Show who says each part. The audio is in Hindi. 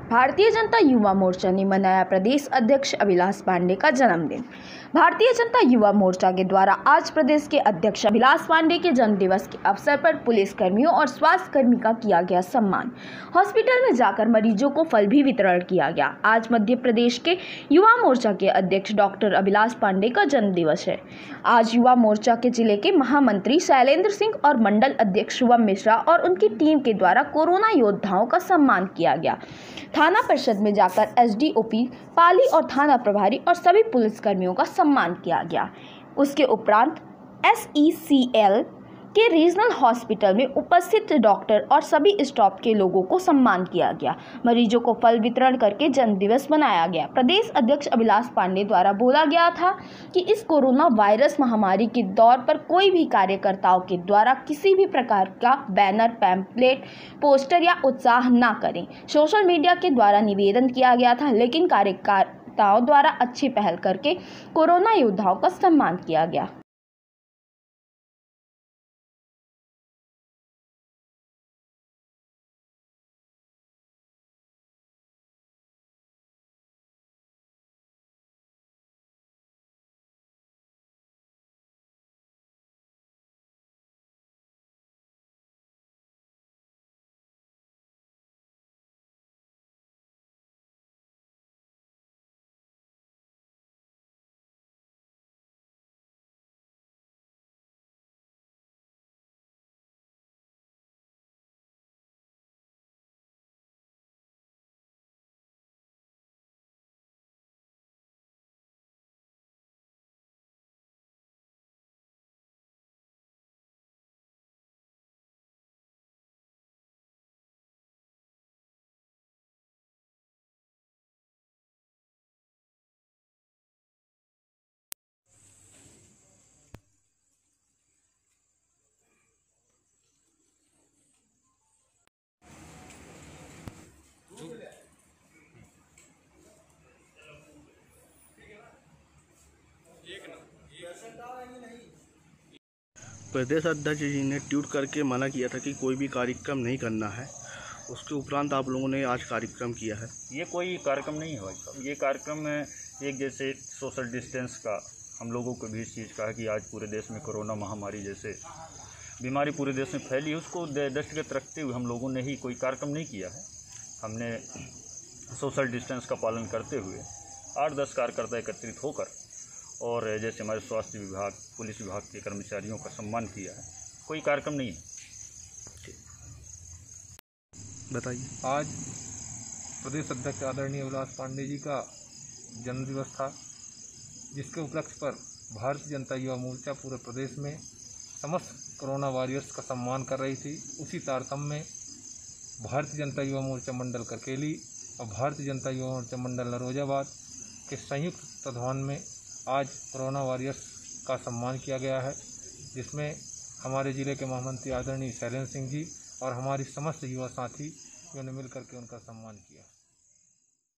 Speaker 1: भारतीय जनता युवा मोर्चा ने मनाया प्रदेश अध्यक्ष अभिलाष पांडे का जन्मदिन। भारतीय जनता युवा मोर्चा के द्वारा आज प्रदेश के अध्यक्ष अभिलाष पांडे के जन्मदिवस के अवसर पर पुलिस कर्मियों और स्वास्थ्य कर्मी का किया गया सम्मान। हॉस्पिटल में जाकर मरीजों को फल भी वितरण किया गया। आज मध्य प्रदेश के युवा मोर्चा के अध्यक्ष डॉक्टर अभिलाष पांडे का जन्मदिवस है। आज युवा मोर्चा के जिले के महामंत्री शैलेंद्र सिंह और मंडल अध्यक्ष शुभम मिश्रा और उनकी टीम के द्वारा कोरोना योद्धाओं का सम्मान किया गया। थाना परिषद में जाकर एसडीओपी, पाली और थाना प्रभारी और सभी पुलिसकर्मियों का सम्मान किया गया। उसके उपरांत SECL के रीजनल हॉस्पिटल में उपस्थित डॉक्टर और सभी स्टाफ के लोगों को सम्मान किया गया। मरीजों को फल वितरण करके जन्मदिवस मनाया गया। प्रदेश अध्यक्ष अभिलाष पांडे द्वारा बोला गया था कि इस कोरोना वायरस महामारी के दौर पर कोई भी कार्यकर्ताओं के द्वारा किसी भी प्रकार का बैनर, पैम्पलेट, पोस्टर या उत्साह ना करें। सोशल मीडिया के द्वारा निवेदन किया गया था, लेकिन कार्यकर्ताओं द्वारा अच्छी पहल करके कोरोना योद्धाओं का सम्मान किया गया।
Speaker 2: प्रदेश अध्यक्ष जी ने ट्वीट करके मना किया था कि कोई भी कार्यक्रम नहीं करना है। उसके उपरांत आप लोगों ने आज कार्यक्रम किया है।
Speaker 3: ये कोई कार्यक्रम नहीं है भाई साहब। ये कार्यक्रम एक जैसे सोशल डिस्टेंस का हम लोगों को भी इस चीज़ का है कि आज पूरे देश में कोरोना महामारी जैसे बीमारी पूरे देश में फैली है, उसको दृष्टिगत रखते हुए हम लोगों ने ही कोई कार्यक्रम नहीं किया है। हमने सोशल डिस्टेंस का पालन करते हुए 8-10 कार्यकर्ता एकत्रित होकर और जैसे हमारे स्वास्थ्य विभाग, पुलिस विभाग के कर्मचारियों का सम्मान किया है। कोई कार्यक्रम नहीं है।
Speaker 2: बताइए।
Speaker 4: आज प्रदेश अध्यक्ष आदरणीय अभिलाष पांडे जी का जन्मदिवस था, जिसके उपलक्ष्य पर भारतीय जनता युवा मोर्चा पूरे प्रदेश में समस्त कोरोना वॉरियर्स का सम्मान कर रही थी। उसी तारतम्य में भारतीय जनता युवा मोर्चा मंडल करकेली और भारतीय जनता युवा मोर्चा मंडल नरोजाबाद के संयुक्त तत्वाधान में आज कोरोना वॉरियर्स का सम्मान किया गया है, जिसमें हमारे ज़िले के महामंत्री आदरणीय शैलेंद्र सिंह जी और हमारी समस्त युवा साथी ने मिलकर के उनका सम्मान किया।